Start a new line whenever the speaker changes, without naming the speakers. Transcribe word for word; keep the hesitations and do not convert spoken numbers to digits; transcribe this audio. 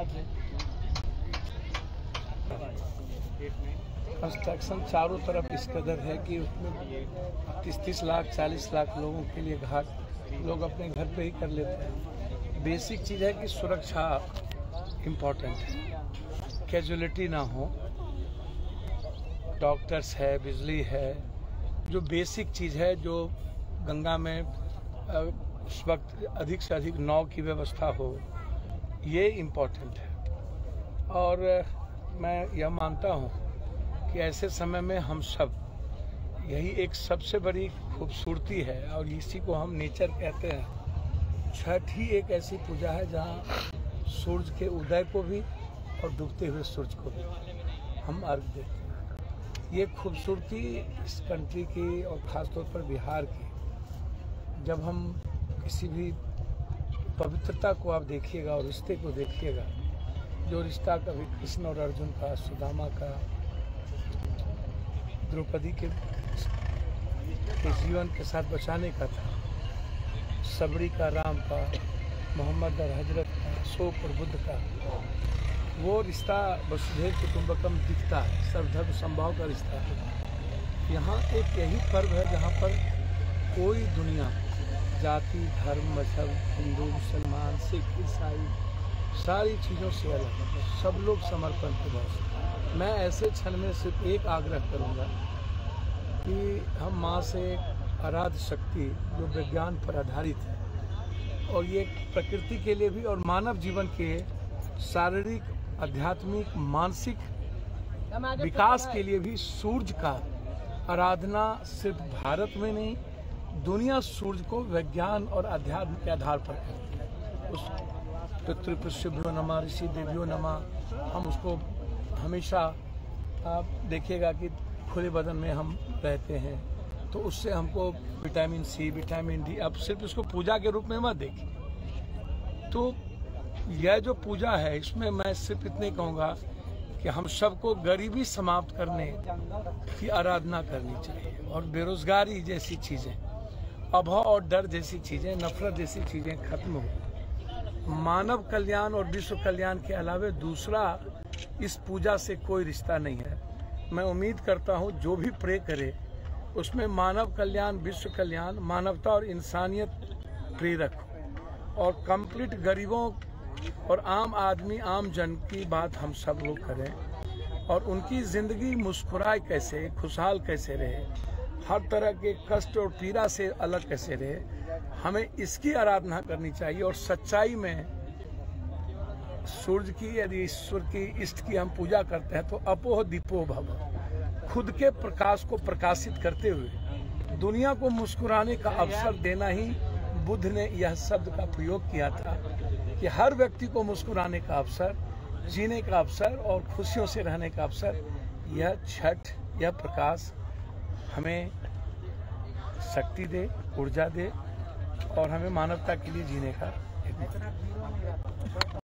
Construction चारों तरफ इस कदर है कि उसमें तीस तीस लाख चालीस लाख लोगों के लिए घाट लोग अपने घर पे ही कर लेते हैं। बेसिक चीज़ है कि सुरक्षा इम्पोर्टेंट है, कैजुअलिटी ना हो, डॉक्टर्स है, बिजली है, जो बेसिक चीज़ है, जो गंगा में उस वक्त अधिक से अधिक नाव की व्यवस्था हो, ये इम्पोर्टेंट है। और मैं यह मानता हूँ कि ऐसे समय में हम सब, यही एक सबसे बड़ी खूबसूरती है और इसी को हम नेचर कहते हैं। छठ ही एक ऐसी पूजा है जहाँ सूरज के उदय को भी और डूबते हुए सूरज को भी हम अर्घ देते हैं। ये खूबसूरती इस कंट्री की और ख़ासतौर पर बिहार की, जब हम किसी भी पवित्रता को आप देखिएगा और रिश्ते को देखिएगा, जो रिश्ता कभी कृष्ण और अर्जुन का, सुदामा का, द्रौपदी के, के जीवन के साथ बचाने का था, सबरी का, राम का, मोहम्मद और हजरत का, अशोक और बुद्ध का, वो रिश्ता वसुधैव कुटुंबकम दिखता है, सर्वधर्म संभाव का रिश्ता है। यहाँ एक यही पर्व है जहाँ पर कोई दुनिया, जाति, धर्म, मजहब, हिंदू, मुसलमान, सिख, ईसाई, सारी चीज़ों से अलग है, सब लोग समर्पण के भाव। मैं ऐसे क्षण में सिर्फ एक आग्रह करूंगा कि हम माँ से आराध्य शक्ति जो विज्ञान पर आधारित है और ये प्रकृति के लिए भी और मानव जीवन के शारीरिक, आध्यात्मिक, मानसिक विकास के लिए भी सूर्य का आराधना सिर्फ भारत में नहीं, दुनिया सूर्य को विज्ञान और अध्यात्म के आधार पर करती है। उस पितृपुष्यभ्यो नमः, ऋषि देवियों नमः, हम उसको हमेशा, आप देखिएगा कि खुले बदन में हम रहते हैं तो उससे हमको विटामिन सी, विटामिन डी, अब सिर्फ इसको पूजा के रूप में मत देखिए। तो यह जो पूजा है, इसमें मैं सिर्फ इतने कहूँगा कि हम सबको गरीबी समाप्त करने की आराधना करनी चाहिए और बेरोजगारी जैसी चीज़ें, अभाव और डर जैसी चीज़ें, नफरत जैसी चीज़ें खत्म हो। मानव कल्याण और विश्व कल्याण के अलावा दूसरा इस पूजा से कोई रिश्ता नहीं है। मैं उम्मीद करता हूँ जो भी प्रे करे उसमें मानव कल्याण, विश्व कल्याण, मानवता और इंसानियत प्रेरक हो और कंप्लीट गरीबों और आम आदमी, आम जन की बात हम सब लोग करें और उनकी जिंदगी मुस्कुराए कैसे, खुशहाल कैसे रहे, हर तरह के कष्ट और पीड़ा से अलग कैसे रहे, हमें इसकी आराधना करनी चाहिए। और सच्चाई में सूर्य की, यदि ईश्वर की, इष्ट की हम पूजा करते हैं तो अपोह दीपो भव, खुद के प्रकाश को प्रकाशित करते हुए दुनिया को मुस्कुराने का अवसर देना ही बुद्ध ने यह शब्द का प्रयोग किया था कि हर व्यक्ति को मुस्कुराने का अवसर, जीने का अवसर और खुशियों से रहने का अवसर। यह छठ, यह प्रकाश हमें शक्ति दे, ऊर्जा दे और हमें मानवता के लिए जीने का